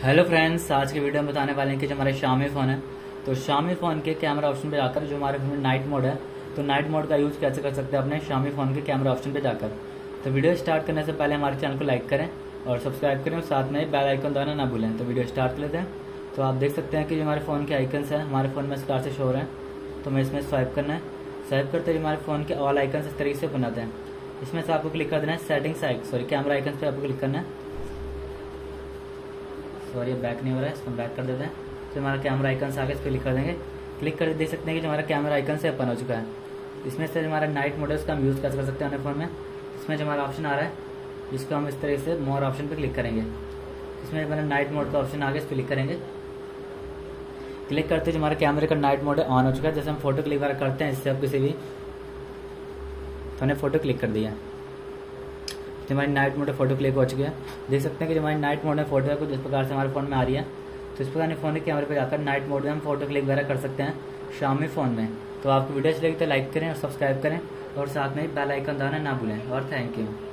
Hello friends, आज की video में बताने वाले हैं कि जो हमारे Xiaomi फ़ोन है तो Xiaomi फ़ोन के कैमरा ऑप्शन पे जाकर जो हमारे फ़ोन में नाइट मोड है तो नाइट मोड का यूज़ कैसे कर सकते हैं अपने Xiaomi फ़ोन के कैमरा ऑप्शन पे जाकर। तो वीडियो स्टार्ट करने से पहले हमारे चैनल को लाइक करें और सब्सक्राइब करें और साथ में बेल आइकन दबाना ना भूलें। तो वीडियो स्टार्ट कर लेते हैं। तो आप देख सकते हैं कि जो हमारे फ़ोन के आइकन्स हैं हमारे फ़ोन में स्टार से शो हो रहे हैं। तो हमें इसमें स्वाइप करना है। स्वाइप करते ही हमारे फ़ोन के ऑल आइकन्स इस तरीके से बन आते हैं। इसमें से आपको क्लिक कर देना है सेटिंग्स कैमरा आइकन्स पे आपको क्लिक करना है। सॉरी बैक नहीं हो रहा है, इसको बैक कर देते हैं। तो हमारा कैमरा आइकन आगे इस पर क्लिक कर देंगे। क्लिक करके देख सकते हैं कि जो हमारा कैमरा आइकन से ओपन हो चुका है। इसमें से हमारा नाइट मोड है उसका हम यूज़ कैसे कर सकते हैं अपने फ़ोन में। इसमें जो हमारा ऑप्शन आ रहा है जिसको हम इस तरह से मोर ऑप्शन पर क्लिक करेंगे। इसमें हमारा नाइट मोड का ऑप्शन आगे इस पर क्लिक करेंगे। क्लिक करते जो हमारे कैमरे का नाइट मोड है ऑन हो चुका है। जैसे हम फोटो क्लिक वगैरह करते हैं इससे अब किसी भी तो हमने फोटो क्लिक कर दिया। जो हमारी नाइट मोड फोटो क्लिक हो चुकी है। देख सकते हैं कि जो हमारी नाइट मोड में फोटो है कुछ इस प्रकार से हमारे फ़ोन में आ रही है। तो इस प्रकार फ़ोन के कैमरे पे जाकर नाइट मोड में हम फोटो क्लिक वगैरह कर सकते हैं Xiaomi फ़ोन में। तो आपको वीडियो अच्छी लगी तो लाइक करें और सब्सक्राइब करें और साथ में बेल आइकन दबाना ना भूलें और थैंक यू।